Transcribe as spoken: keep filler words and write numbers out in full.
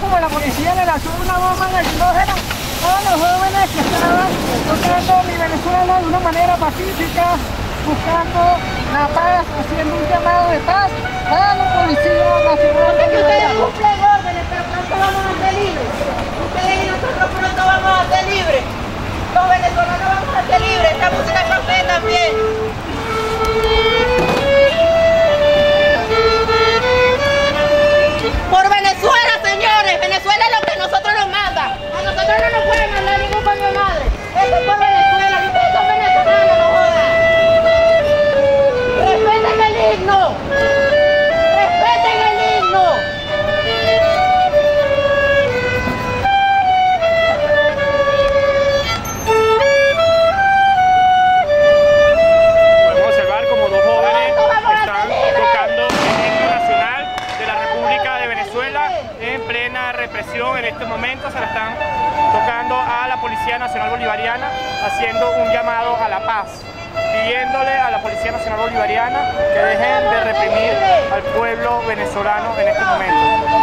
como la policía le lanzó una bomba lacrimógena a los jóvenes que estaban tocando mi Venezuela de una manera pacífica, buscando la paz, haciendo un llamado de paz a la Policía Nacional. Porque ustedes cumplen órdenes, pero pronto vamos a ser libres. Ustedes y nosotros pronto vamos a ser libres. Los venezolanos vamos a ser libres. Esta música es café también. Por Venezuela, señores. Venezuela es lo que nosotros nos manda. A nosotros no nos pueden mandar ningún coño de madre. Esto es por Venezuela. Y ustedes son venezolanos, no jodan. Respeten el himno. Respeten el himno. Podemos observar como dos jóvenes están tocando el himno nacional de la República de Venezuela en plena represión. En este momento se la están tocando a la Policía Nacional Bolivariana, haciendo un llamado a la paz, pidiéndole a la Policía Nacional Bolivariana que dejen de reprimir al pueblo venezolano en este momento.